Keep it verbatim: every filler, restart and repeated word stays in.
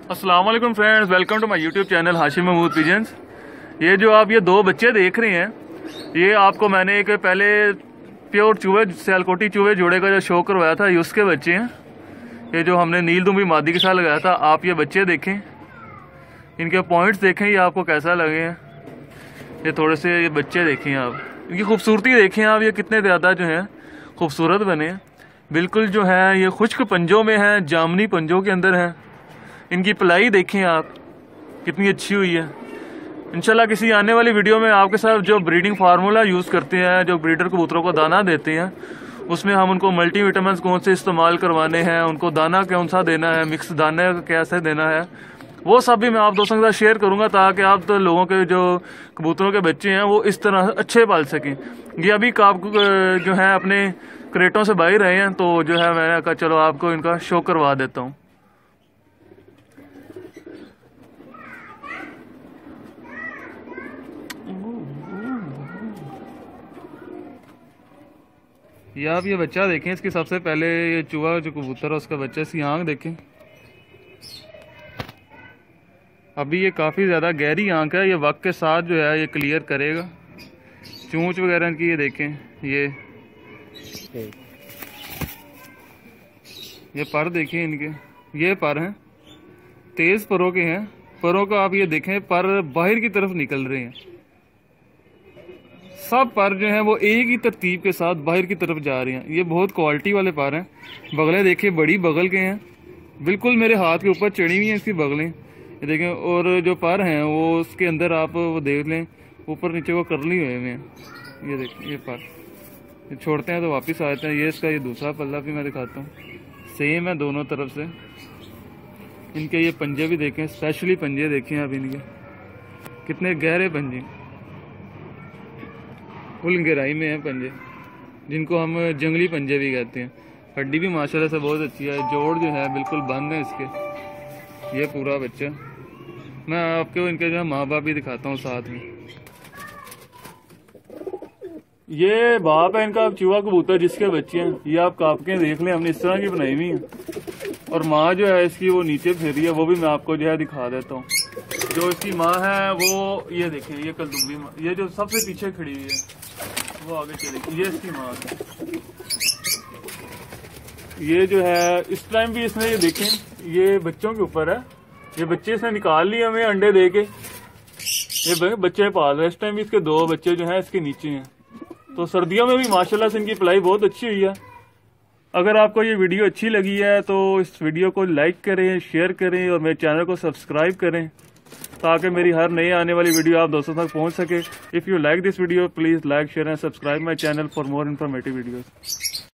अस्सलाम वालेकुम friends, welcome to my YouTube channel Hashim Mahmood pigeons. ये जो आप ये दो बच्चे देख रहे हैं, ये आपको मैंने एक पहले प्योर चूहे सियालकोटी चूहे जोड़े का जो शो करवाया था, ये उसके बच्चे हैं। ये जो हमने नीलदुम्बी मादी के साथ लगाया था, आप ये बच्चे देखें, इनके पॉइंट्स देखें, ये आपको कैसा लगे हैं। ये थोड़े से ये बच्चे देखें आप, इनकी खूबसूरती देखें आप, ये कितने ज़्यादा जो है खूबसूरत बने हैं। बिल्कुल जो है ये खुश्क पंजों में हैं, जामनी पंजों के अंदर हैं। इनकी पलाई देखें आप कितनी अच्छी हुई है। इंशाल्लाह किसी आने वाली वीडियो में आपके साथ जो ब्रीडिंग फार्मूला यूज़ करते हैं, जो ब्रीडर कबूतरों को दाना देते हैं, उसमें हम उनको मल्टी विटामिन कौन से इस्तेमाल करवाने हैं, उनको दाना कौन सा देना है, मिक्स दाने कैसे देना है, वो सब भी मैं आप दोस्तों के साथ शेयर करूंगा, ताकि आप तो लोगों के जो कबूतरों के बच्चे हैं वो इस तरह अच्छे पाल सकें। ये अभी काप जो है अपने क्रेटों से बाहर रहे हैं, तो जो है मैंने कहा चलो आपको इनका शो करवा देता हूँ। ये आप ये बच्चा देखें, इसकी सबसे पहले ये चूहा जो कबूतर है उसका बच्चा, इसकी आँख देखें। अभी ये काफ़ी ज़्यादा गहरी आँख है, ये वक्त के साथ जो है ये क्लियर करेगा। चूंच वगैरह इनकी ये देखें, ये ये पर देखें इनके, ये पर हैं, तेज़ परों के हैं। परों का आप ये देखें, पर बाहर की तरफ निकल रहे हैं। सब पर जो हैं वो एक ही तरतीब के साथ बाहर की तरफ जा रहे हैं। ये बहुत क्वालिटी वाले पर हैं। बगलें देखिए, बड़ी बगल के हैं, बिल्कुल मेरे हाथ के ऊपर चढ़ी हुई हैं इसकी बगलें, ये देखें। और जो पर हैं वो उसके अंदर आप वो देख लें, ऊपर नीचे वो करली हुए हुए हैं। ये देखें, ये पर ये छोड़ते हैं तो वापस आ जाते हैं। ये इसका ये दूसरा पल्ला भी मैं दिखाता हूँ, सेम है दोनों तरफ से। इनके ये पंजे भी देखें, स्पेशली पंजे देखें आप इनके, कितने गहरे पंजे, फुल गहराई में है पंजे, जिनको हम जंगली पंजे भी कहते हैं। हड्डी भी माशाल्लाह से बहुत अच्छी है, जोड़ जो है बिल्कुल बंद है इसके। ये पूरा बच्चा मैं आपको इनके जो है माँ बाप भी दिखाता हूँ साथ में। ये बाप है इनका चूहा कबूतर जिसके बच्चे हैं, ये आप कापके देख लें, हमने इस तरह की बनाई हुई है। और माँ जो है इसकी वो नीचे फेरी है, वो भी मैं आपको जो है दिखा देता हूँ। जो इसकी माँ है वो ये देखें, ये कलदुम्बी माँ, ये जो सबसे पीछे खड़ी हुई है वो आगे चलेगी, ये इसकी माँ है। ये जो है इस टाइम भी इसने, ये देखें, ये बच्चों के ऊपर है, ये बच्चे इसने निकाल लिए हमें अंडे दे के, ये बच्चे पाल रहे हैं। इस टाइम भी इसके दो बच्चे जो हैं इसके नीचे हैं। तो सर्दियों में भी माशाल्लाह से इनकी पलाई बहुत अच्छी हुई है। अगर आपको ये वीडियो अच्छी लगी है तो इस वीडियो को लाइक करें, शेयर करें और मेरे चैनल को सब्सक्राइब करें, ताकि मेरी हर नई आने वाली वीडियो आप दोस्तों तक पहुंच सके। If you like this video please like share and subscribe my channel for more informative videos.